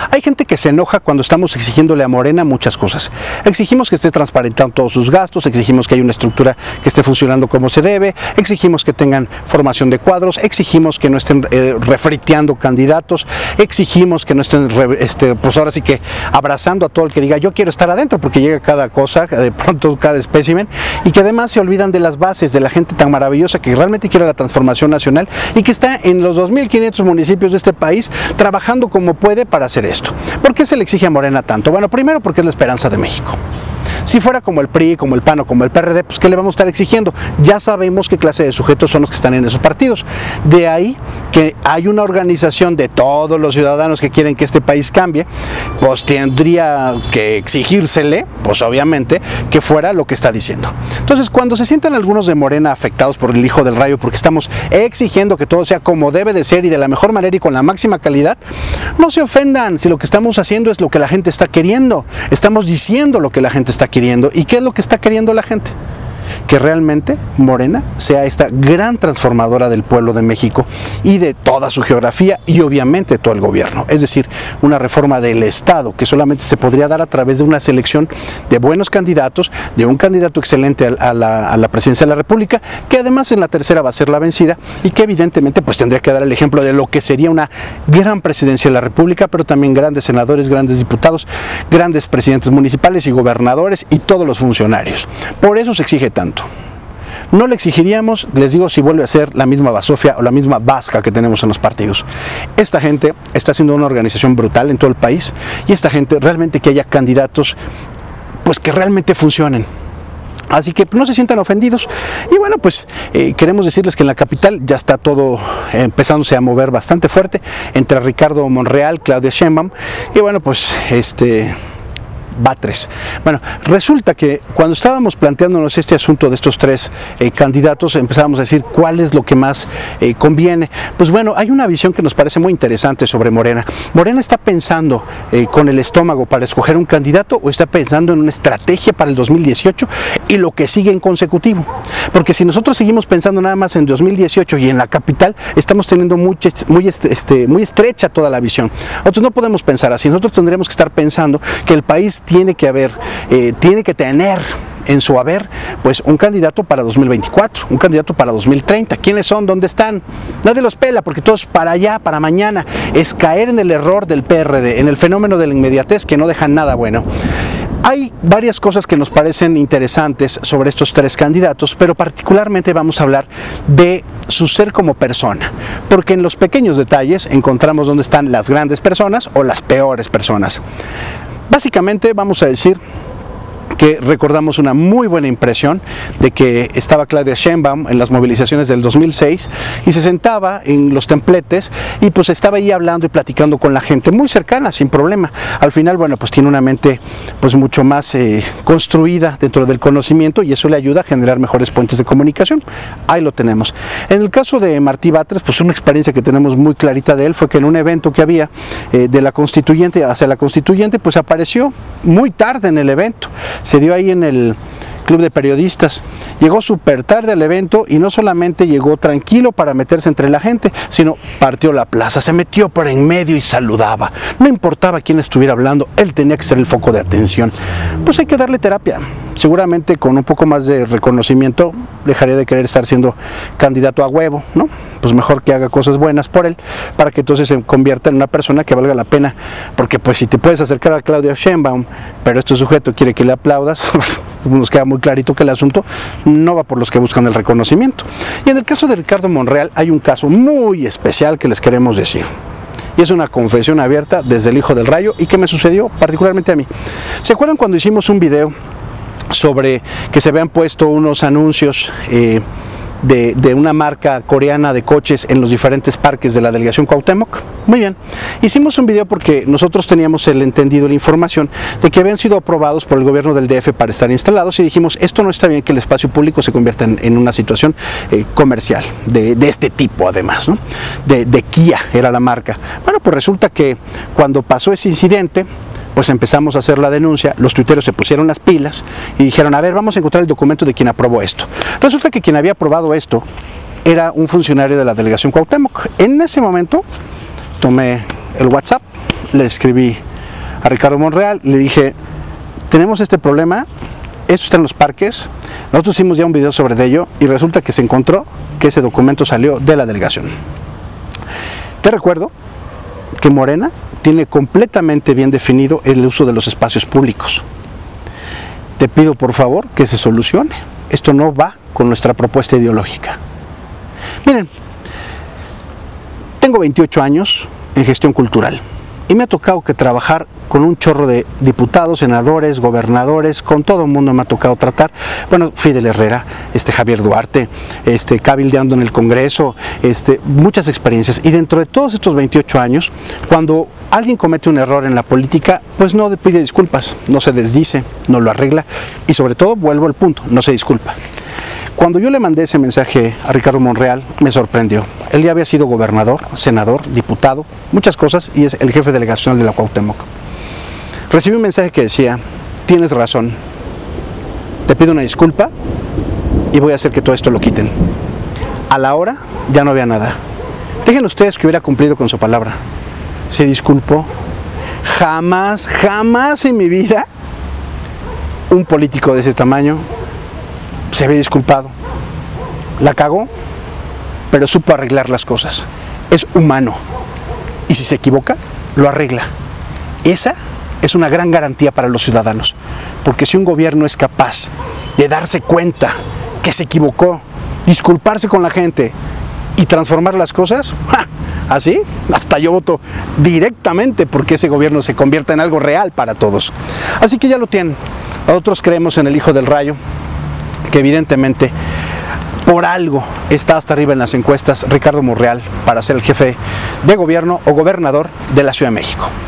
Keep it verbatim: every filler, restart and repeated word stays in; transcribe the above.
Hay gente que se enoja cuando estamos exigiéndole a Morena muchas cosas. Exigimos que esté transparentando todos sus gastos, exigimos que haya una estructura que esté funcionando como se debe, exigimos que tengan formación de cuadros, exigimos que no estén eh, refriteando candidatos, exigimos que no estén, este, pues ahora sí que abrazando a todo el que diga yo quiero estar adentro, porque llega cada cosa, de pronto cada espécimen, y que además se olvidan de las bases, de la gente tan maravillosa que realmente quiere la transformación nacional y que está en los dos mil quinientos municipios de este país trabajando como puede para hacer esto. ¿Por qué se le exige a Morena tanto? Bueno, primero porque es la esperanza de México. Si fuera como el P R I, como el P A N o como el P R D, pues ¿qué le vamos a estar exigiendo? Ya sabemos qué clase de sujetos son los que están en esos partidos. De ahí que hay una organización de todos los ciudadanos que quieren que este país cambie, pues tendría que exigírsele, pues obviamente, que fuera lo que está diciendo. Entonces, cuando se sientan algunos de Morena afectados por el hijo del rayo, porque estamos exigiendo que todo sea como debe de ser y de la mejor manera y con la máxima calidad, no se ofendan si lo que estamos haciendo es lo que la gente está queriendo. Estamos diciendo lo que la gente está queriendo. ¿Y qué es lo que está queriendo la gente? Que realmente Morena sea esta gran transformadora del pueblo de México y de toda su geografía y obviamente todo el gobierno. Es decir, una reforma del Estado que solamente se podría dar a través de una selección de buenos candidatos, de un candidato excelente a la, a la presidencia de la República, que además en la tercera va a ser la vencida y que evidentemente pues tendría que dar el ejemplo de lo que sería una gran presidencia de la República, pero también grandes senadores, grandes diputados, grandes presidentes municipales y gobernadores y todos los funcionarios. Por eso se exige tanto. No le exigiríamos, les digo, si vuelve a ser la misma basofia o la misma vasca que tenemos en los partidos. Esta gente está haciendo una organización brutal en todo el país y esta gente realmente que haya candidatos pues que realmente funcionen. Así que no se sientan ofendidos y bueno, pues eh, queremos decirles que en la capital ya está todo eh, empezándose a mover bastante fuerte entre Ricardo Monreal, Claudia Sheinbaum y bueno, pues este... Batres. Bueno, resulta que cuando estábamos planteándonos este asunto de estos tres eh, candidatos, empezábamos a decir cuál es lo que más eh, conviene. Pues bueno, hay una visión que nos parece muy interesante sobre Morena. Morena está pensando eh, con el estómago para escoger un candidato o está pensando en una estrategia para el dos mil dieciocho y lo que sigue en consecutivo. Porque si nosotros seguimos pensando nada más en dos mil dieciocho y en la capital, estamos teniendo muy, muy, este, muy estrecha toda la visión. Nosotros no podemos pensar así. Nosotros tendremos que estar pensando que el país tiene que haber, eh, tiene que tener en su haber pues un candidato para dos mil veinticuatro, un candidato para dos mil treinta. ¿Quiénes son? ¿Dónde están? Nadie los pela porque todos para allá, para mañana. Es caer en el error del P R D, en el fenómeno de la inmediatez que no deja nada bueno. Hay varias cosas que nos parecen interesantes sobre estos tres candidatos, pero particularmente vamos a hablar de su ser como persona, porque en los pequeños detalles encontramos dónde están las grandes personas o las peores personas. Básicamente vamos a decir que recordamos una muy buena impresión de que estaba Claudia Sheinbaum en las movilizaciones del dos mil seis y se sentaba en los templetes y pues estaba ahí hablando y platicando con la gente muy cercana, sin problema. Al final, bueno, pues tiene una mente pues mucho más eh, construida dentro del conocimiento y eso le ayuda a generar mejores puentes de comunicación. Ahí lo tenemos. En el caso de Martí Batres, pues una experiencia que tenemos muy clarita de él fue que en un evento que había eh, de la constituyente hacia la constituyente, pues apareció muy tarde en el evento. Se dio ahí en el club de periodistas, llegó súper tarde al evento y no solamente llegó tranquilo para meterse entre la gente, sino partió la plaza, se metió por en medio y saludaba, no importaba quién estuviera hablando, él tenía que ser el foco de atención. Pues hay que darle terapia, seguramente con un poco más de reconocimiento dejaría de querer estar siendo candidato a huevo, ¿no? Pues mejor que haga cosas buenas por él, para que entonces se convierta en una persona que valga la pena, porque pues si te puedes acercar a Claudia Sheinbaum, pero este sujeto quiere que le aplaudas, nos queda muy clarito que el asunto no va por los que buscan el reconocimiento. Y en el caso de Ricardo Monreal hay un caso muy especial que les queremos decir. Y es una confesión abierta desde el hijo del rayo y que me sucedió particularmente a mí. ¿Se acuerdan cuando hicimos un video sobre que se habían puesto unos anuncios eh, De, de una marca coreana de coches en los diferentes parques de la delegación Cuauhtémoc? Muy bien, hicimos un video porque nosotros teníamos el entendido, la información de que habían sido aprobados por el gobierno del D F para estar instalados y dijimos, esto no está bien que el espacio público se convierta en, en una situación eh, comercial, de, de este tipo además, ¿no? De, de Kia era la marca. Bueno, pues resulta que cuando pasó ese incidente, pues empezamos a hacer la denuncia, los tuiteros se pusieron las pilas y dijeron, a ver, vamos a encontrar el documento de quien aprobó esto. Resulta que quien había aprobado esto era un funcionario de la delegación Cuauhtémoc. En ese momento tomé el WhatsApp le escribí a Ricardo Monreal, le dije, tenemos este problema, esto está en los parques, nosotros hicimos ya un video sobre ello y resulta que se encontró que ese documento salió de la delegación. Te recuerdo que Morena tiene completamente bien definido el uso de los espacios públicos. Te pido por favor que se solucione. Esto no va con nuestra propuesta ideológica. Miren, tengo veintiocho años en gestión cultural y me ha tocado que trabajar con un chorro de diputados, senadores, gobernadores, con todo el mundo me ha tocado tratar. Bueno, Fidel Herrera, este Javier Duarte, este cabildeando en el Congreso, este, muchas experiencias. Y dentro de todos estos veintiocho años, cuando alguien comete un error en la política, pues no pide disculpas, no se desdice, no lo arregla y sobre todo, vuelvo al punto, no se disculpa. Cuando yo le mandé ese mensaje a Ricardo Monreal, me sorprendió. Él ya había sido gobernador, senador, diputado, muchas cosas, y es el jefe delegacional de la Cuauhtémoc. Recibí un mensaje que decía, tienes razón, te pido una disculpa y voy a hacer que todo esto lo quiten. A la hora ya no había nada. Dejen ustedes que hubiera cumplido con su palabra. Se disculpó. Jamás, jamás en mi vida un político de ese tamaño se había disculpado. La cagó, pero supo arreglar las cosas. Es humano. Y si se equivoca, lo arregla. Esa es una gran garantía para los ciudadanos. Porque si un gobierno es capaz de darse cuenta que se equivocó, disculparse con la gente y transformar las cosas, ¡ja! Así, hasta yo voto directamente porque ese gobierno se convierta en algo real para todos. Así que ya lo tienen. Nosotros creemos en el Hijo del Rayo, que evidentemente por algo está hasta arriba en las encuestas Ricardo Monreal para ser el jefe de gobierno o gobernador de la Ciudad de México.